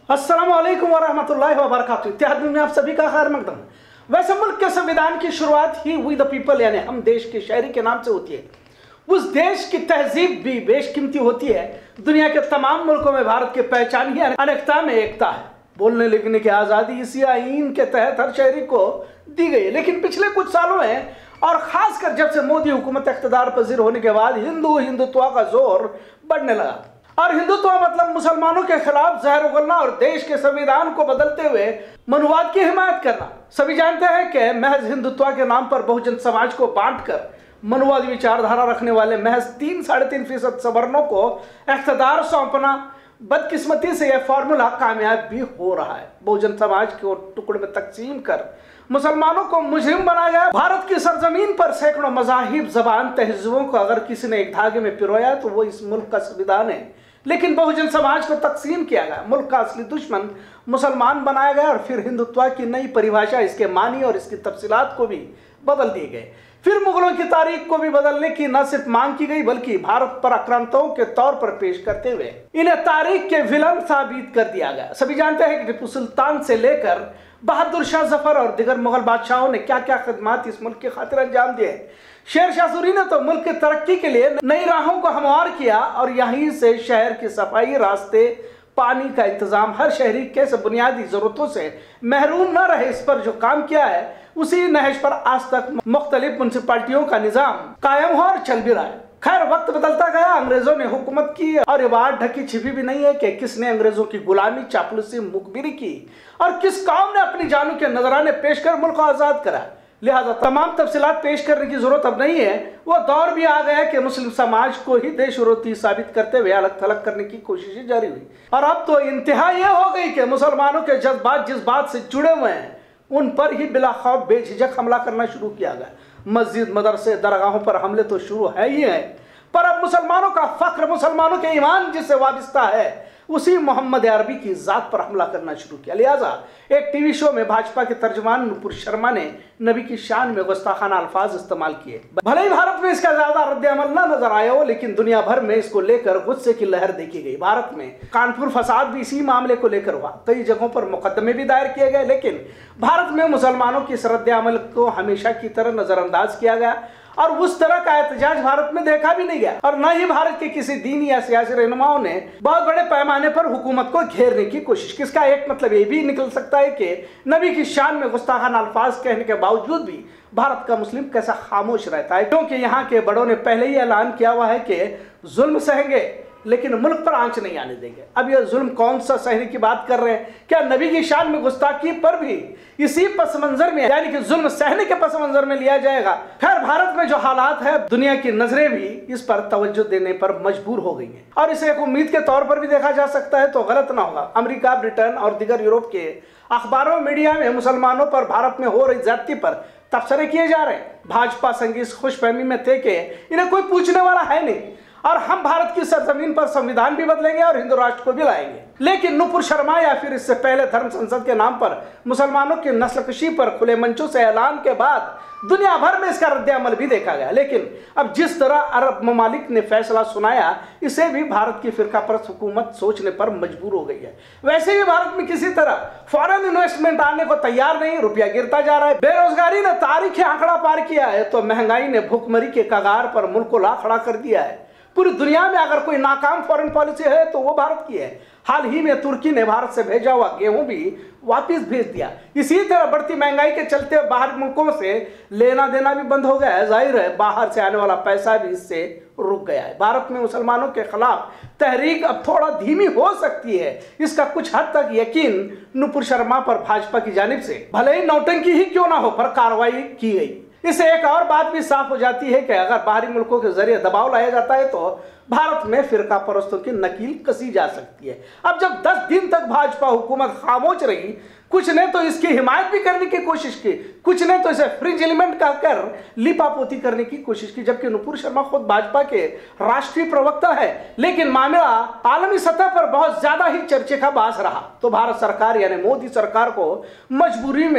अस्सलाम वालेकुम वरहमतुल्लाहि वबरकातुहू। इत्तेहाद में आप सभी का खैर मकदम। वैसे मुल्क के संविधान की शुरुआत ही वी द पीपल यानी हम देश के शहरी के नाम से होती है। उस देश की तहजीब भी बेशकीमती होती है। दुनिया के तमाम मुल्कों में भारत की पहचान ही अनेकता में एकता है। बोलने लिखने की आज़ादी इसी आईन के तहत हर शहरी को दी गई है। लेकिन पिछले कुछ सालों में और खासकर जब से मोदी हुकूमत इख्तिदार पजीर होने के बाद हिंदुत्व का जोर बढ़ने लगा। और हिंदुत्व मतलब मुसलमानों के खिलाफ जहर उगलना और देश के संविधान को बदलते हुए मनुवाद की हिमायत करना। सभी जानते हैं कि महज हिंदुत्व के नाम पर बहुजन समाज को बांटकर मनुवादी विचारधारा रखने वाले महज 3-3.5% सवर्णों को इख्तिदार सौंपना, बदकिस्मती से यह फार्मूला कामयाब भी हो रहा है। बहुजन समाज को टुकड़े में तकसीम कर मुसलमानों को मुजरिम बनाया गया। भारत की सरजमीन पर सैकड़ों मज़ाहिब, ज़बान, तहज़ीबों को अगर किसी ने एक धागे में पिरोया तो वो इस मुल्क का संविधान है। लेकिन बहुजन समाज को तकसीम किया गया, मुल्क का असली दुश्मन मुसलमान बनाया गया और फिर हिंदुत्व की नई परिभाषा, इसके मानी और इसकी तफसीलात को भी बदल दिए गए। फिर मुगलों की तारीख को भी बदलने की न सिर्फ मांग की गई बल्कि भारत पर आक्रांताओं के तौर पर पेश करते हुए इन्हें तारीख के विलन साबित कर दिया गया। सभी जानते हैं कि टीपू सुल्तान से लेकर बहादुर शाह जफर और दिगर मुगल बादशाहों ने क्या क्या खिदमात इस मुल्क की खातिर अंजाम दिए। शेर शाह सूरी ने तो मुल्क की तरक्की के लिए नई राहों को हमवार किया और यहीं से शहर की सफाई, रास्ते, पानी का इंतजाम, हर शहरी कैसे बुनियादी जरूरतों से महरूम न रहे इस पर जो काम किया है, उसी नहज पर आज तक मुख्तलिफ म्युनिसिपालिटियों का निजाम कायम हो और चल भी रहा है। खैर वक्त बदलता गया, अंग्रेजों ने हुकूमत की और ये बात ढकी छिपी भी नहीं है कि किसने अंग्रेजों की गुलामी, चापलूसी, मुखबिरी की और किस कौम ने अपनी जानों के नजराने पेश कर मुल्क को आजाद करा। लिहाजा तमाम तफसीलात पेश करने की जरूरत अब नहीं है। वो दौर भी आ गया कि मुस्लिम समाज को ही देश विरोधी साबित करते हुए अलग थलग करने की कोशिशें जारी हुई। और अब तो इंतहा यह हो गई कि मुसलमानों के जज्बात जिस बात से जुड़े हुए हैं उन पर ही बिला खौफ बेझिझक हमला करना शुरू किया गया। मस्जिद, मदरसे, दरगाहों पर हमले तो शुरू है ही है, पर अब मुसलमानों का फख्र, मुसलमानों के ईमान जिससे वाबस्ता है, उसी मोहम्मद अरबी की जात पर हमला करना शुरू किया। लिहाजा एक टीवी शो में भाजपा के तर्जुमान नुपुर शर्मा ने नबी की शान में गुस्ताखाना अल्फाज इस्तेमाल किए। भले ही भारत में इसका ज्यादा रद्द-ए-अमल न नजर आया हो, लेकिन दुनिया भर में इसको लेकर गुस्से की लहर देखी गई। भारत में कानपुर फसाद भी इसी मामले को लेकर हुआ। कई जगहों पर मुकदमे भी दायर किए गए, लेकिन भारत में मुसलमानों की इस रद्द-ए-अमल को हमेशा की तरह नजरअंदाज किया गया और उस तरह का एहतजाज भारत में देखा भी नहीं गया। और न ही भारत के किसी दीनी या सियासी रहनुमाओं ने बहुत बड़े पैमाने पर हुकूमत को घेरने की कोशिश की। इसका एक मतलब ये भी निकल सकता है कि नबी की शान में गुस्ताखाना अल्फाज कहने के बावजूद भी भारत का मुस्लिम कैसा खामोश रहता है, क्योंकि यहाँ के बड़ों ने पहले ही ऐलान किया हुआ है कि जुल्म सहेंगे लेकिन मुल्क पर आंच नहीं आने देंगे। अब यह जुल्म कौन सा सहने की बात कर रहे हैं? क्या नबी की शान में गुस्ताखी पर भी इसी पस मंजर में यानी कि जुल्म सहने के पस मंजर में लिया जाएगा? खैर भारत में जो हालात है, दुनिया की नजरें भी इस पर तवज्जो देने पर मजबूर हो गई हैं और इसे एक उम्मीद के तौर पर भी देखा जा सकता है तो गलत ना होगा। अमेरिका, ब्रिटेन और दिगर यूरोप के अखबारों, मीडिया में मुसलमानों पर भारत में हो रही ज्यादती पर तबसरे किए जा रहे हैं। भाजपा संघ इस खुशफहमी में थे कि इन्हें कोई पूछने वाला है नहीं और हम भारत की सरजमीन पर संविधान भी बदलेंगे और हिंदू राष्ट्र को भी लाएंगे। लेकिन नुपुर शर्मा या फिर इससे पहले धर्म संसद के नाम पर मुसलमानों की नस्लकशी पर खुले मंचों से ऐलान के बाद दुनिया भर में इसका रद्द-ए-अमल भी देखा गया। लेकिन अब जिस तरह अरब ममालिक ने फैसला सुनाया, इसे भी भारत की फिरकापरस्त हुकूमत सोचने पर मजबूर हो गई है। वैसे भी भारत में किसी तरह फॉरेन इन्वेस्टमेंट आने को तैयार नहीं, रुपया गिरता जा रहा है। बेरोजगारी ने तारीखी आंकड़ा पार किया है तो महंगाई ने भूखमरी के कगार पर मुल्क को ला खड़ा कर दिया है। पूरी दुनिया में अगर कोई नाकाम फॉरेन पॉलिसी है तो वो भारत की है। हाल ही में तुर्की ने भारत से भेजा हुआ गेहूं भी वापस भेज दिया। इसी तरह बढ़ती महंगाई के चलते बाहर मुल्कों से लेना देना भी बंद हो गया है। जाहिर है बाहर से आने वाला पैसा भी इससे रुक गया है। भारत में मुसलमानों के खिलाफ तहरीक अब थोड़ा धीमी हो सकती है, इसका कुछ हद तक यकीन नुपुर शर्मा पर भाजपा की जानिब से भले ही नौटंकी ही क्यों ना हो पर कार्रवाई की गई। इससे एक और बात भी साफ हो जाती है कि अगर बाहरी मुल्कों के जरिए दबाव लाया जाता है तो भारत में फिरका परस्तों की नकील कसी जा सकती है। अब जब 10 दिन तक भाजपा हुकूमत खामोश रही, कुछ ने तो इसकी हिमायत भी करने की कोशिश की, कुछ ने तो इसे फ्रिंज एलिमेंट कहकर लिपापोती करने की कोशिश की, जबकि नुपुर शर्मा खुद भाजपा के राष्ट्रीय प्रवक्ता है। लेकिन मामला आलमी सतह पर बहुत ज्यादा ही चर्चे का बास रहा तो भारत सरकार यानी मोदी सरकार को मजबूरी में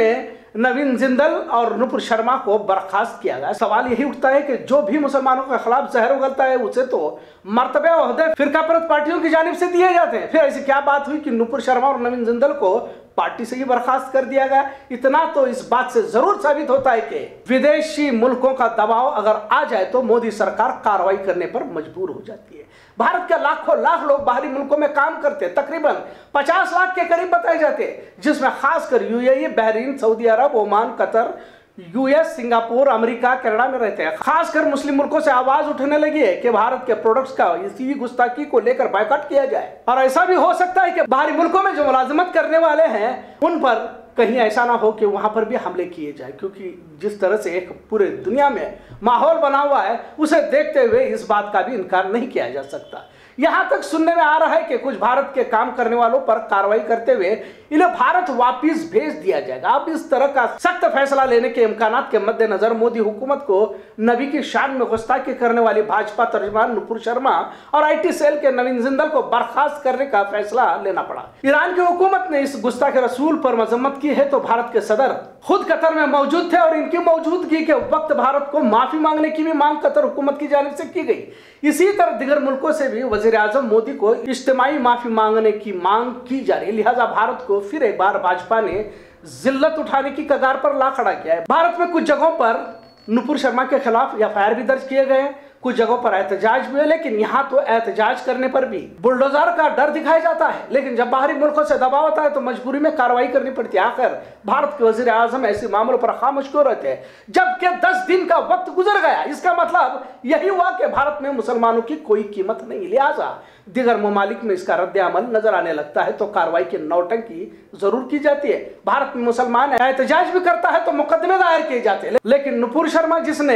नवीन जिंदल और नुपुर शर्मा को बर्खास्त किया गया। सवाल यही उठता है कि जो भी मुसलमानों के खिलाफ जहर उगलता है उसे तो मर्तबे ओहदे फिरकापरस्त पार्टियों की जानिब से दिए जाते हैं। फिर ऐसी क्या बात हुई कि नुपुर शर्मा और नवीन जिंदल को पार्टी से ही बर्खास्त कर दिया गया? इतना तो इस बात से जरूर साबित होता है कि विदेशी मुल्कों का दबाव अगर आ जाए तो मोदी सरकार कार्रवाई करने पर मजबूर हो जाती है। भारत के लाखों लाख लोग बाहरी मुल्कों में काम करते हैं, तकरीबन 50 लाख के करीब बताए जाते हैं, जिसमें खासकर UAE, Bahrain, Saudi Arabia, Oman, Qatar, US, Singapore, America, Canada में रहते हैं। खासकर मुस्लिम मुल्कों से आवाज उठने लगी है कि भारत के प्रोडक्ट्स का इसी गुस्ताखी को लेकर बायकॉट किया जाए। और ऐसा भी हो सकता है कि बाहरी मुल्कों में जो मुलाजिमत करने वाले हैं उन पर कहीं ऐसा ना हो कि वहां पर भी हमले किए जाए, क्योंकि जिस तरह से एक पूरे दुनिया में माहौल बना हुआ है उसे देखते हुए इस बात का भी इनकार नहीं किया जा सकता। यहां तक सुनने में आ रहा है कि कुछ भारत के काम करने वालों पर कार्रवाई करते हुए इन्हें भारत वापस भेज दिया जाएगा। अब इस तरह का सख्त फैसला लेने के इम्कानात के मद्देनजर मोदी हुकूमत को नबी की शान में गुस्ताखी करने वाली भाजपा तर्जुमान नुपुर शर्मा और आईटी सेल के नवीन जिंदल को बर्खास्त करने का फैसला लेना पड़ा। ईरान की हुकूमत ने इस गुस्ताखे रसूल पर मजम्मत की है तो भारत के सदर खुद कतर में मौजूद थे और इनकी मौजूदगी के वक्त भारत को माफी मांगने की भी मांग कतर हुकूमत की जानिब से की गई। इसी तरह दिगर मुल्कों से भी वजीर आजम मोदी को इज्तिमाई माफी मांगने की मांग की जा रही है। लिहाजा भारत को फिर एक बार भाजपा ने जिल्लत उठाने की कगार पर ला खड़ा किया है। भारत में कुछ जगहों पर नुपुर शर्मा के खिलाफ एफआईआर भी दर्ज किए गए हैं, कुछ जगहों पर एहतजाज भी है, लेकिन यहाँ तो एहतजाज करने पर भी बुलडोजर का डर दिखाया जाता है। लेकिन जब बाहरी मुल्कों से दबाव होता है तो मजबूरी में कार्रवाई करनी पड़ती है। आखिर भारत के वजीर आजम ऐसे मामलों पर खामोश क्यों रहते हैं जबकि 10 दिन का वक्त गुजर गया? इसका मतलब यही हुआ कि भारत में मुसलमानों की कोई कीमत नहीं। लिहाजा दिगर ममालिक में इसका रद्द अमल नजर आने लगता है तो कार्रवाई की नौटंकी जरूर की जाती है। भारत में मुसलमान एहतजाज भी करता है तो मुकदमे दायर किए जाते हैं, लेकिन नुपुर शर्मा जिसने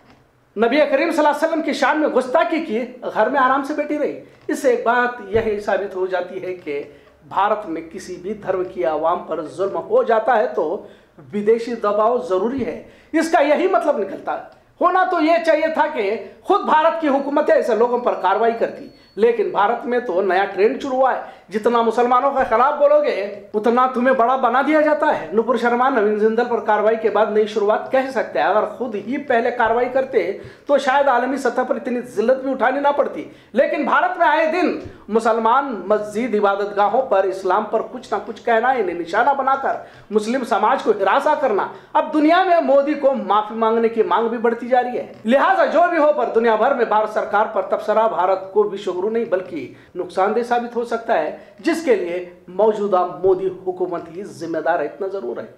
नबी करीम सल्लल्लाहु अलैहि वसल्लम की शान में गुस्ताखी की घर में आराम से बैठी रही। इससे एक बात यही साबित हो जाती है कि भारत में किसी भी धर्म की आवाम पर जुल्म हो जाता है तो विदेशी दबाव जरूरी है। इसका यही मतलब निकलता है। होना तो यह चाहिए था कि खुद भारत की हुकूमत ऐसे लोगों पर कार्रवाई करती, लेकिन भारत में तो नया ट्रेंड शुरू हुआ है। जितना मुसलमानों के खिलाफ बोलोगे उतना तुम्हें बड़ा बना दिया जाता है। नुपुर शर्मा नवीन जिंदल पर कार्रवाई के बाद नई शुरुआत कह सकते हैं। अगर खुद ही पहले कार्रवाई करते तो शायद आलमी सतह पर इतनी जिल्लत भी उठानी ना पड़ती। लेकिन भारत में आए दिन मुसलमान मस्जिद, इबादतगाहों पर इस्लाम पर कुछ ना कुछ कहना, इन्हें निशाना बनाकर मुस्लिम समाज को हिरासा करना, अब दुनिया में मोदी को माफी मांगने की मांग भी बढ़ती जा रही है। लिहाजा जो भी हो पर दुनिया भर में भारत सरकार पर तबसरा भारत को विश्वगुरु नहीं बल्कि नुकसानदेह साबित हो सकता है, जिसके लिए मौजूदा मोदी हुकूमत ही जिम्मेदार है, इतना जरूर है।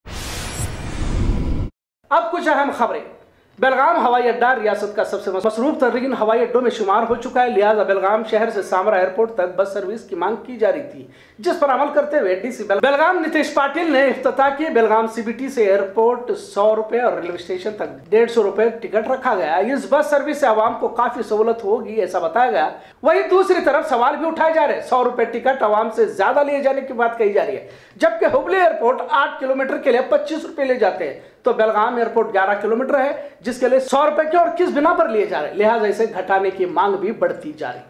अब कुछ अहम खबरें। बेलगाम हवाई अड्डा रियासत का सबसे मसरूफ तरीन हवाई अड्डों में शुमार हो चुका है। लिहाजा बेलगाम शहर से सामरा एयरपोर्ट तक बस सर्विस की मांग की जा रही थी, जिस पर अमल करते हुए डीसी बेलगाम नितेश पाटिल ने इफ्तिताह की। बेलगाम सीबीटी से एयरपोर्ट 100 रुपए और रेलवे स्टेशन तक 150 रुपए टिकट रखा गया। इस बस सर्विस से आवाम को काफी सहूलत होगी ऐसा बताया गया। वहीं दूसरी तरफ सवाल भी उठाए जा रहे। 100 रुपए टिकट आवाम से ज्यादा लिए जाने की बात कही जा रही है, जबकि हुबली एयरपोर्ट 8 किलोमीटर के लिए 25 रुपए ले जाते हैं तो बेलगाम एयरपोर्ट 11 किलोमीटर है जिसके लिए 100 रुपए के और किस बिना पर लिए जा रहे हैं। लिहाजा इसे घटाने की मांग भी बढ़ती जा रही।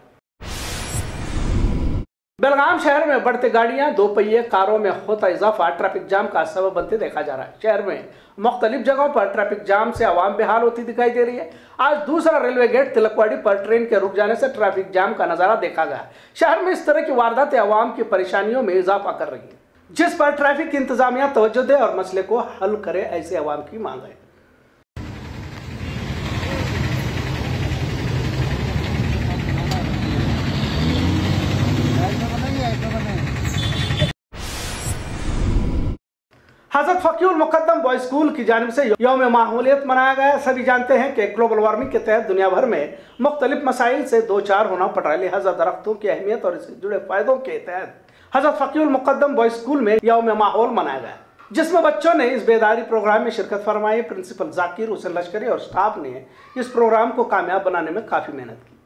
बेलगाम शहर में बढ़ते गाड़ियां, दो पहिए कारों में होता इजाफा ट्रैफिक जाम का सबब बनते देखा जा रहा है। शहर में मुख्तलिफ जगहों पर ट्रैफिक जाम से आवाम बेहाल होती दिखाई दे रही है। आज दूसरा रेलवे गेट तिलकवाड़ी पर ट्रेन के रुक जाने से ट्रैफिक जाम का नजारा देखा गया। शहर में इस तरह की वारदातें आवाम की परेशानियों में इजाफा कर रही है, जिस पर ट्रैफिक इंतजामिया तवज्जो दे और मसले को हल करे, ऐसे आवाम की मांग है। हजरत फकीउल मुकद्दम बॉयज स्कूल की जानिब से यौम माहौलियत मनाया गया। सभी जानते हैं कि ग्लोबल वार्मिंग के तहत दुनिया भर में मुख्तलिफ मसाइल से दो चार होना पड़ रहा है। लिहाजा दरख्तों की अहमियत और इससे जुड़े फायदों के तहत हजरत फकीउल मुकद्दम बॉयज स्कूल में यौम माहौल मनाया गया, जिसमें बच्चों ने इस बेदारी प्रोग्राम में शिरकत फरमाई। प्रिंसिपल जाकिर हुसैन लश्करी और स्टाफ ने इस प्रोग्राम को कामयाब बनाने में काफी मेहनत की।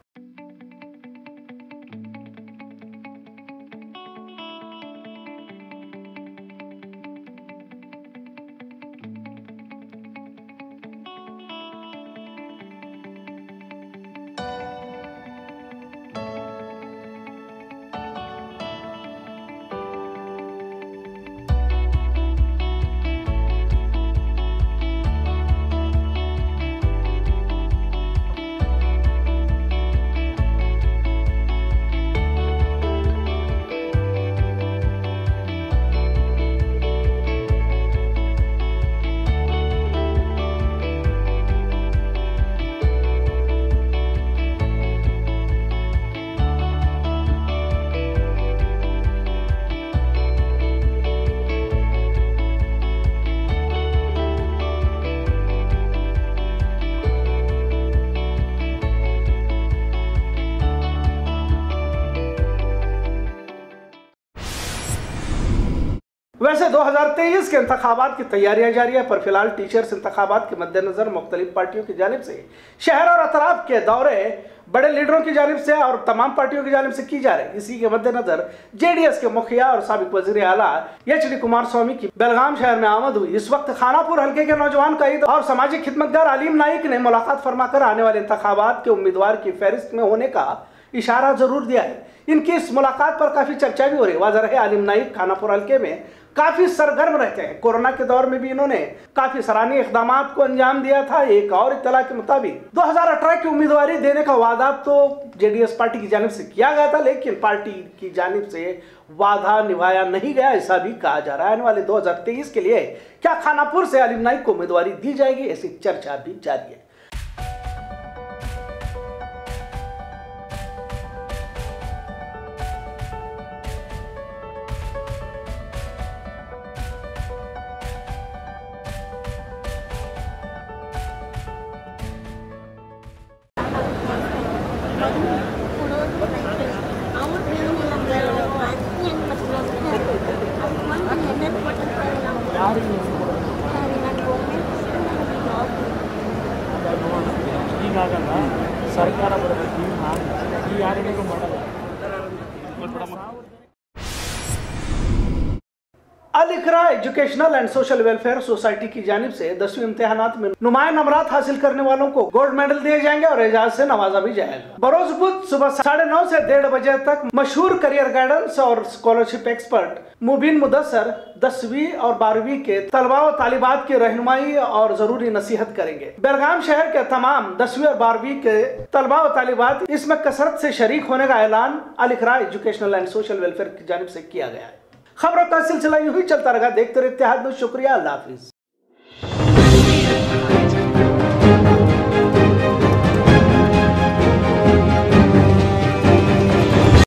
वैसे 2023 के इंतखाबात की तैयारियां जारी है, पर फिलहाल टीचर्स इंतखाबात के मद्देनजर मुख्तलिफ पार्टियों की जानिब से शहर और अतराफ के दौरे बड़े लीडरों की जानिब से और तमाम पार्टियों की जानिब से की जा रही। इसी के मद्देनजर जेडीएस के मुखिया और साबिक वजीर आला एचडी कुमारस्वामी की बेलगाम शहर में आमद हुई। इस वक्त खानापुर हल्के के नौजवान कायद और सामाजिक खिदमतगार अलीम नाइक ने मुलाकात फरमाकर आने वाले इंतखाबात के उम्मीदवार की फहरिस्त में होने का इशारा जरूर दिया है। इनकी इस मुलाकात पर काफी चर्चा भी हो रही है। वाज़ह रहे अलीम नाइक खानापुर हल्के में काफी सरगर्म रहते हैं। कोरोना के दौर में भी इन्होंने काफी सराहनीय इक़दाम को अंजाम दिया था। एक और इत्तला के मुताबिक 2018 की उम्मीदवारी देने का वादा तो जेडीएस पार्टी की जानिब से किया गया था, लेकिन पार्टी की जानिब से वादा निभाया नहीं गया, ऐसा भी कहा जा रहा है। आने वाले 2023 के लिए क्या खानापुर से अलीम नाइक को उम्मीदवारी दी जाएगी, ऐसी चर्चा भी जारी है। ಈಗಾಗಲ್ಲ ಸರ್ಕಾರ ಬರಬೇಕು ಈ ಯಾರಿಗೂ ಮಾಡಲ್ಲ। Al Iqra educational and social welfare society की जानिब से 10वीं इम्तिहानात में नुमाया नंबरात हासिल करने वालों को गोल्ड मेडल दिए जाएंगे और एजाज से नवाजा भी जाएगा। बरोज बुध सुबह 9:30 से 1:30 बजे तक मशहूर करियर गाइडेंस और स्कॉलरशिप एक्सपर्ट मुबीन मुदस्सर 10वीं और 12वीं के तलबा व तालिबात की रहनुमाई और जरूरी नसीहत करेंगे। बेलगाम शहर के तमाम 10वीं और 12वीं के तलबा व तालिबात इसमें कसरत से शरीक होने का ऐलान Al Iqra educational and social welfare की जानिब से किया गया है। खबरों का सिलसिला यूं ही चलता रहा। देखते रहे इत्तेहाद में। शुक्रिया। अल्लाह हाफिज।